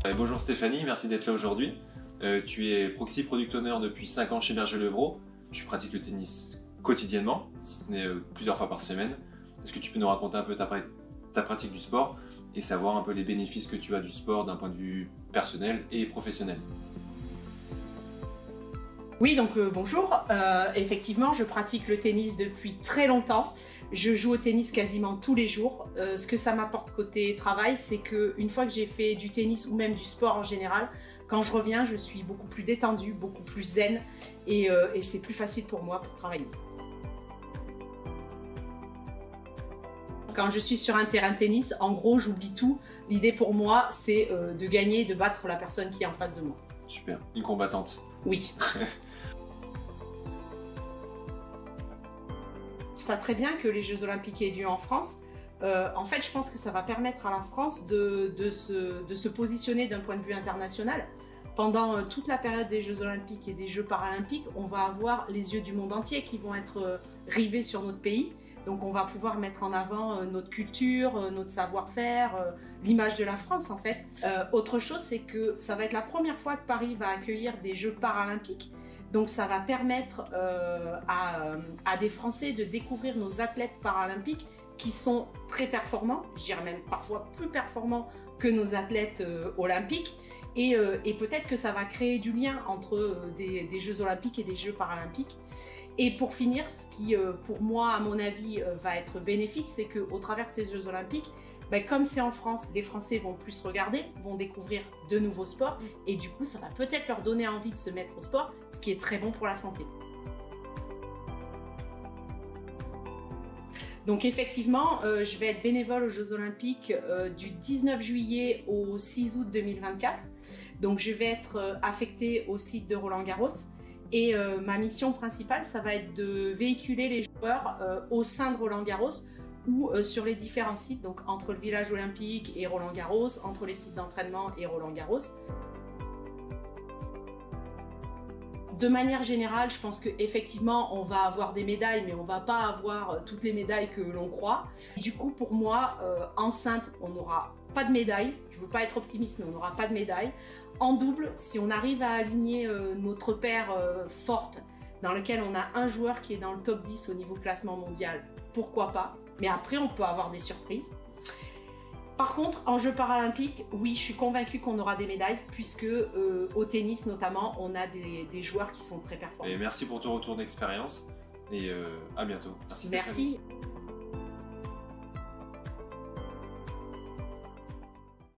Bonjour Stéphanie, merci d'être là aujourd'hui. Tu es Proxy Product Owner depuis 5 ans chez Berger-Levrault. Tu pratiques le tennis quotidiennement, si ce n'est plusieurs fois par semaine. Est-ce que tu peux nous raconter un peu ta pratique du sport et savoir un peu les bénéfices que tu as du sport d'un point de vue personnel et professionnel? Oui, donc bonjour. Effectivement, je pratique le tennis depuis très longtemps. Je joue au tennis quasiment tous les jours. Ce que ça m'apporte côté travail, c'est qu'une fois que j'ai fait du tennis ou même du sport en général, quand je reviens, je suis beaucoup plus détendue, beaucoup plus zen et c'est plus facile pour moi pour travailler. Quand je suis sur un terrain de tennis, en gros, j'oublie tout. L'idée pour moi, c'est de gagner, de battre la personne qui est en face de moi. Super, une combattante. Oui. Ça très bien que les Jeux Olympiques aient lieu en France. En fait, je pense que ça va permettre à la France de se positionner d'un point de vue international. Pendant toute la période des Jeux Olympiques et des Jeux Paralympiques, on va avoir les yeux du monde entier qui vont être rivés sur notre pays. Donc on va pouvoir mettre en avant notre culture, notre savoir-faire, l'image de la France en fait. Autre chose, c'est que ça va être la première fois que Paris va accueillir des Jeux Paralympiques. Donc ça va permettre à des Français de découvrir nos athlètes paralympiques qui sont très performants, je dirais même parfois plus performants que nos athlètes olympiques. Et peut-être que ça va créer du lien entre des Jeux Olympiques et des Jeux Paralympiques. Et pour finir, ce qui, pour moi, à mon avis, va être bénéfique, c'est qu'au travers de ces Jeux Olympiques, comme c'est en France, les Français vont plus regarder, vont découvrir de nouveaux sports et du coup, ça va peut-être leur donner envie de se mettre au sport, ce qui est très bon pour la santé. Donc effectivement, je vais être bénévole aux Jeux Olympiques du 19 juillet au 6 août 2024. Donc je vais être affectée au site de Roland-Garros. Et ma mission principale, ça va être de véhiculer les joueurs au sein de Roland-Garros ou sur les différents sites, donc entre le village olympique et Roland-Garros, entre les sites d'entraînement et Roland-Garros. De manière générale, je pense qu'effectivement, on va avoir des médailles, mais on ne va pas avoir toutes les médailles que l'on croit. Du coup, pour moi, en simple, on n'aura pas de médaille. Je ne veux pas être optimiste, mais on n'aura pas de médaille. En double, si on arrive à aligner notre paire forte, dans lequel on a un joueur qui est dans le top 10 au niveau classement mondial, pourquoi pas? Mais après, on peut avoir des surprises. Par contre, en Jeux Paralympiques, oui, je suis convaincue qu'on aura des médailles, puisque au tennis notamment, on a des joueurs qui sont très performants. Et merci pour ton retour d'expérience et à bientôt. Merci.